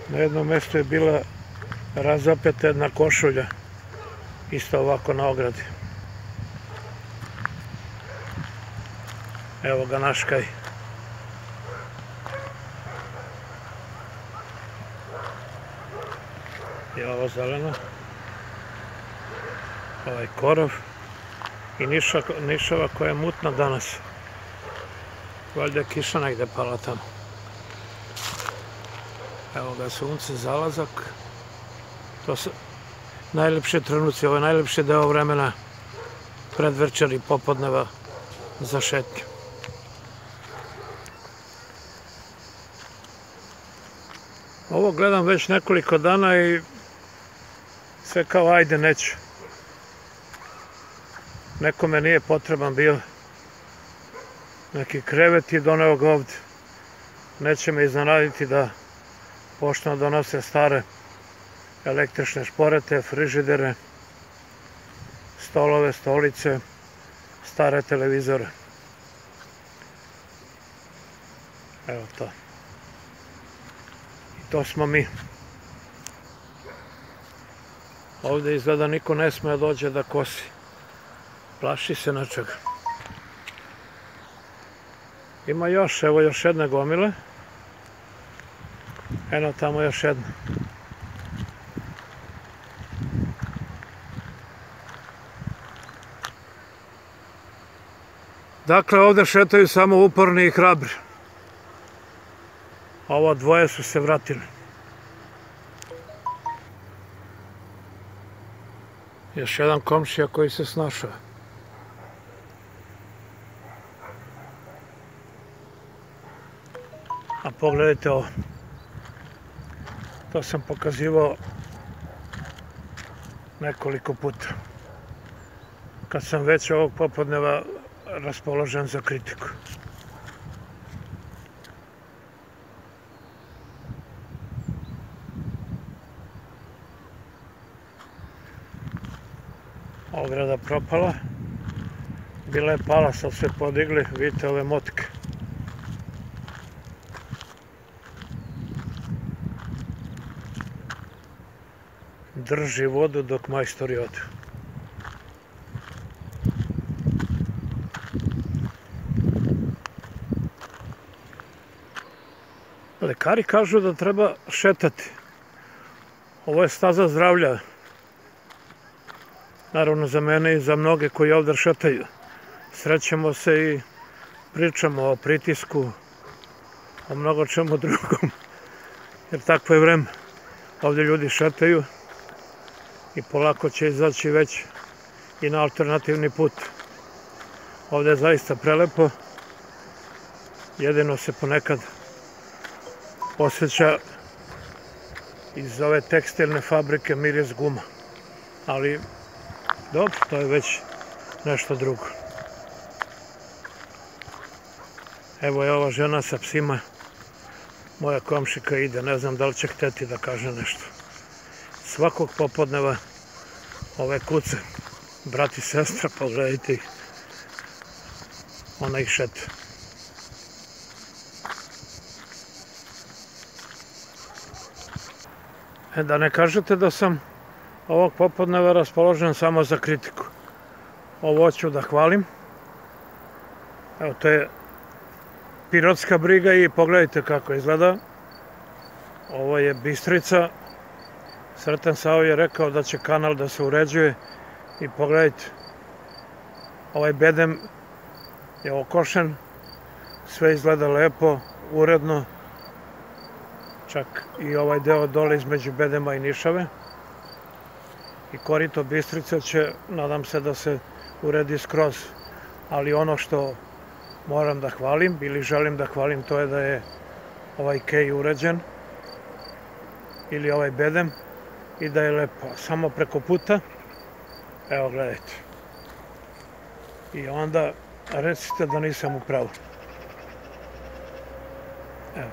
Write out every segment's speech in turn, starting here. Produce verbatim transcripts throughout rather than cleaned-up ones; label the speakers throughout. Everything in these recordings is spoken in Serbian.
Speaker 1: Na jednom mjestu je bila razapeta jedna košulja, isto ovako na ogradi. Evo ga naš kaj. I ovo zeleno. Ovaj korov. I nišava koja je mutna danas. Valjda je kiša negde pala tamo. Evo ga sunce, zalazak. To su najlepši trenuci, ovo je najlepši deo vremena predvečer i popodneva za šetnju. Ovo gledam već nekoliko dana i sve kao ajde neću. Nekome nije potreban bio neki krevet i doneo ga ovdje. Neće me iznenaditi da počnu donose stare električne šporete, frižidere, stolove, stolice, stare televizore. Evo to. I to smo mi. Ovdje izgleda niko ne smije dođe da kosi. Plaši se nečega. Ima još, evo još jedne gomile. Eno tamo još jedna. Dakle, ovdje šetaju samo uporni i hrabri. Ovo dvoje su se vratili. Još jedan komšija koji se snašao. A pogledajte ovo. To sam pokazivao nekoliko puta. Kad sam već ovog popodneva raspoložen za kritiku. Ograda propala. Bila je pala, sad se podigli, vidite ove motke. Drži vodu dok majstori odu. Lekari kažu da treba šetati. Ovo je staza zdravlja. Naravno za mene i za mnoge koji ovdje šetaju. Srećemo se i pričamo o pritisku, o mnogo čemu drugom. Jer takvo je vreme. Ovdje ljudi šetaju i polako će izaći već i na alternativni put. Ovdje je zaista prelepo. Jedino se ponekad osjeća iz ove tekstilne fabrike miris guma. Ali dobro, to je već nešto drugo. Evo je ova žena sa psima. Moja komšika ide, ne znam da li će hteti da kaže nešto. Svakog popodneva ove kuce, brat i sestra, pogledajte ih. Ona ih šeta. E, da ne kažete da sam ovog popodneva raspoložen samo za kritiku. Ovo ću da hvalim. Evo, to je pirotska briga i pogledajte kako izgleda. Ovo je Bistrica. Sreten Savo je rekao da će kanal da se uređuje i pogledajte. Ovaj bedem je okošen. Sve izgleda lepo, uredno. Čak i ovaj deo dole između bedema i nišave. I korito Bistrice će, nadam se, da se uredi skroz. Ali ono što moram da hvalim, ili želim da hvalim, to je da je ovaj kej uređen. Ili ovaj bedem. I da je lepo. Samo preko puta. Evo, gledajte. I onda recite da nisam u pravu. Evo.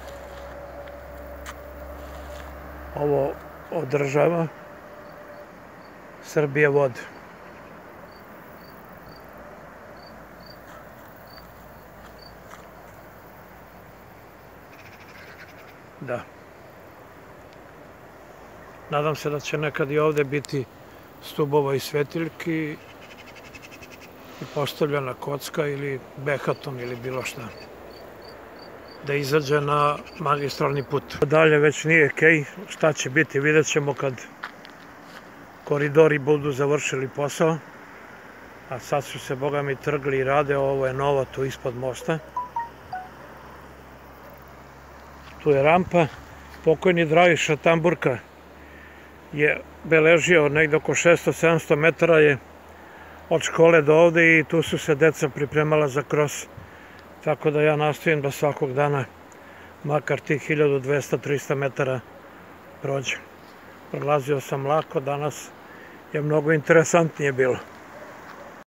Speaker 1: Ovo održava Srbije vode. Da. Nadam se da će nekad i ovde biti stubova i svetiljki i postavljena kocka ili behaton ili bilo šta. Da izađe na magistralni put. Dalje već nije okej, šta će biti vidjet ćemo kad koridori budu završili posao. A sad su se, boga mi, trgli i rade, ovo je novo tu ispod mosta. Tu je rampa, pokojni Dragiša Tamburka je beležio negde oko šesto sedamsto metara je od škole do ovde i tu su se deca pripremala za kros. Tako da ja nastojim da svakog dana makar tih hiljadu dvesta do trista metara prođem. Prolazio sam lako, danas je mnogo interesantnije bilo.